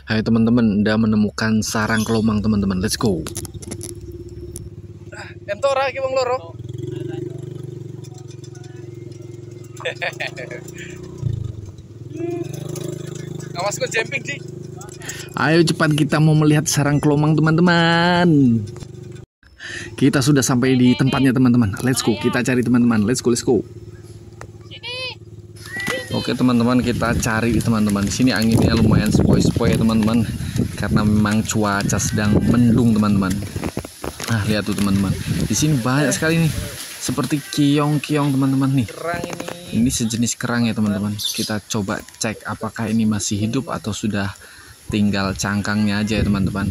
Hai teman-teman, udah menemukan sarang kelomang teman-teman. Let's go. Ento ora iki wong loro. Awas kok jumping di. Ayo cepat, kita mau melihat sarang kelomang teman-teman. Kita sudah sampai di tempatnya teman-teman. Let's go, kita cari teman-teman. Let's go, let's go. Oke teman-teman, kita cari teman-teman. Di sini anginnya lumayan sepoi-sepoi teman-teman, karena memang cuaca sedang mendung teman-teman. Nah lihat tuh teman-teman, di sini banyak sekali nih, seperti kiong-kiong teman-teman nih. Kerang ini. Ini sejenis kerang ya teman-teman. Kita coba cek apakah ini masih hidup atau sudah tinggal cangkangnya aja ya teman-teman.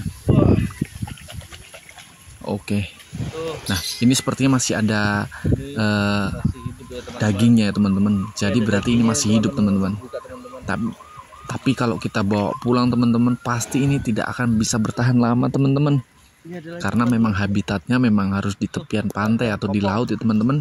Oke. Nah ini sepertinya masih ada dagingnya ya teman-teman. Jadi berarti ini masih hidup teman-teman. Tapi kalau kita bawa pulang teman-teman, pasti ini tidak akan bisa bertahan lama teman-teman. Karena memang habitatnya memang harus di tepian pantai atau di laut ya teman-teman.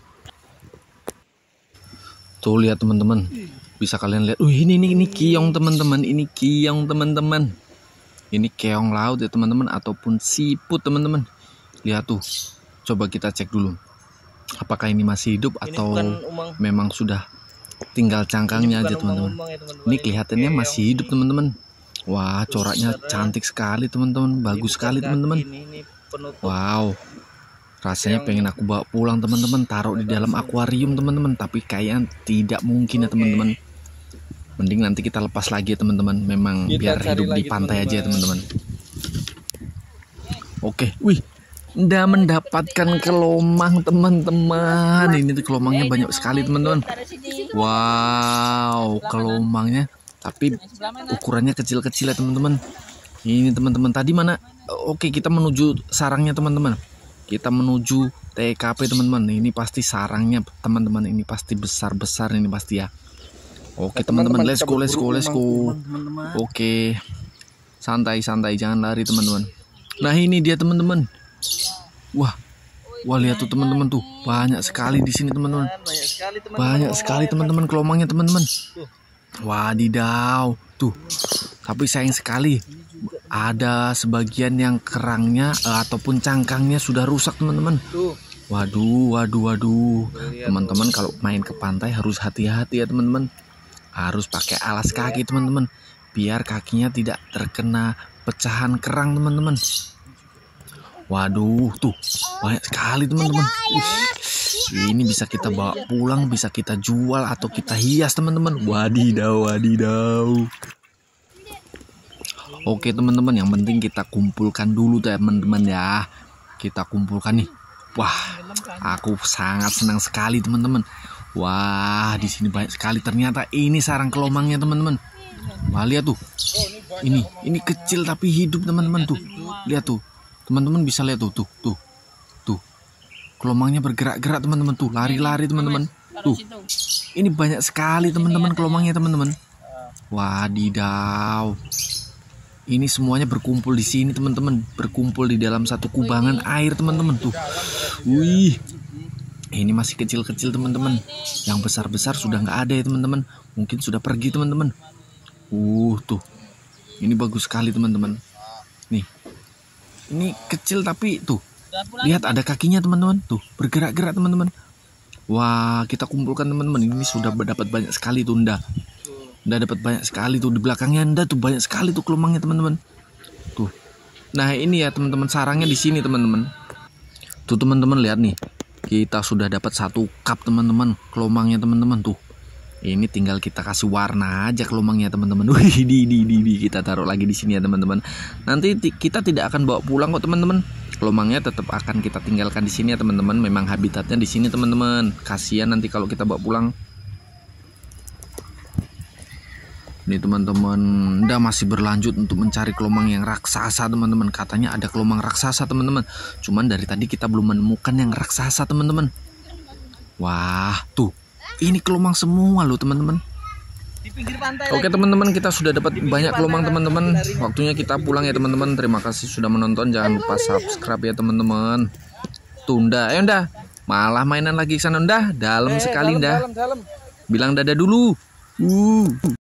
Tuh lihat teman-teman, bisa kalian lihat. Ini kiong teman-teman. Ini kiong teman-teman. Ini keong laut ya teman-teman, ataupun siput teman-teman. Lihat tuh. Coba kita cek dulu. Apakah ini masih hidup atau memang sudah tinggal cangkangnya aja teman-teman. Ini kelihatannya masih hidup teman-teman. Wah, coraknya cantik sekali teman-teman. Bagus sekali teman-teman. Wow. Rasanya pengen aku bawa pulang teman-teman, taruh di dalam akuarium teman-teman. Tapi kayaknya tidak mungkin ya teman-teman. Mending nanti kita lepas lagi ya teman-teman. Memang biar hidup di pantai aja ya teman-teman. Oke, wih. Udah mendapatkan kelomang teman-teman. Ini tuh kelomangnya banyak sekali teman-teman. Wow, kelomangnya. Tapi ukurannya kecil-kecil ya teman-teman. Ini teman-teman, tadi mana? Oke, kita menuju sarangnya teman-teman. Kita menuju TKP teman-teman. Ini pasti sarangnya teman-teman. Ini pasti besar-besar ini pasti ya. Oke teman-teman, let's go, let's go, let's go. Oke, santai-santai, jangan lari teman-teman. Nah ini dia teman-teman. Wah lihat tuh teman-teman tuh, banyak sekali di sini teman-teman. Banyak sekali teman-teman kelomangnya teman-teman. Wadidaw tuh. Tapi sayang sekali, ada sebagian yang kerangnya ataupun cangkangnya sudah rusak teman-teman. Waduh. Teman-teman kalau main ke pantai harus hati-hati ya teman-teman. Harus pakai alas kaki teman-teman, biar kakinya tidak terkena pecahan kerang teman-teman. Waduh tuh, banyak sekali teman-teman. Ini bisa kita bawa pulang, bisa kita jual atau kita hias teman-teman. Wadidaw. Oke teman-teman, yang penting kita kumpulkan dulu teman-teman ya. Kita kumpulkan nih. Wah, aku sangat senang sekali teman-teman. Wah, di sini banyak sekali. Ternyata ini sarang kelomangnya teman-teman. Wah, lihat tuh. Ini kecil tapi hidup teman-teman tuh. Lihat tuh. Teman-teman bisa lihat tuh. Kelomangnya bergerak-gerak teman-teman tuh, lari-lari teman-teman. Tuh. Ini banyak sekali teman-teman kelomangnya teman-teman. Wadidaw. Ini semuanya berkumpul di sini teman-teman, berkumpul di dalam satu kubangan air teman-teman tuh. Wih. Ini masih kecil-kecil teman-teman. Yang besar-besar sudah nggak ada ya teman-teman. Mungkin sudah pergi teman-teman. Tuh. Ini bagus sekali teman-teman. Nih. Ini kecil tapi tuh. Lihat ada kakinya teman-teman. Tuh, bergerak-gerak teman-teman. Wah, kita kumpulkan teman-teman. Ini sudah dapat banyak sekali tuh Nda. Nda dapat banyak sekali tuh di belakangnya Nda tuh, banyak sekali tuh kelomangnya teman-teman. Tuh. Nah, ini ya teman-teman, sarangnya di sini teman-teman. Tuh teman-teman lihat nih. Kita sudah dapat 1 cup teman-teman, kelomangnya teman-teman tuh. Ini tinggal kita kasih warna aja kelomangnya teman-teman. Wih, kita taruh lagi di sini ya teman-teman. Nanti kita tidak akan bawa pulang kok teman-teman. Kelomangnya tetap akan kita tinggalkan di sini ya teman-teman. Memang habitatnya di sini teman-teman. Kasihan nanti kalau kita bawa pulang. Ini teman-teman, Nda masih berlanjut untuk mencari kelomang yang raksasa teman-teman. Katanya ada kelomang raksasa teman-teman. Cuman dari tadi kita belum menemukan yang raksasa teman-teman. Wah, tuh. Ini kelomang semua loh teman-teman. Oke teman-teman, kita sudah dapat banyak kelomang teman-teman. Waktunya kita pulang ya teman-teman. Terima kasih sudah menonton. Jangan lupa subscribe ya teman-teman. Tunda, ayo Nda. Malah mainan lagi sana Nda. Dalam sekali Nda. Bilang dadah dulu.